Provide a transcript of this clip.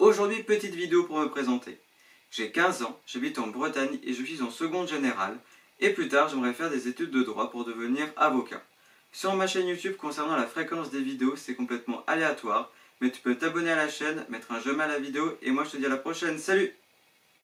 Aujourd'hui, petite vidéo pour me présenter. J'ai 15 ans, j'habite en Bretagne et je suis en seconde générale. Et plus tard, j'aimerais faire des études de droit pour devenir avocat. Sur ma chaîne YouTube, concernant la fréquence des vidéos, c'est complètement aléatoire. Mais tu peux t'abonner à la chaîne, mettre un j'aime à la vidéo et moi je te dis à la prochaine. Salut!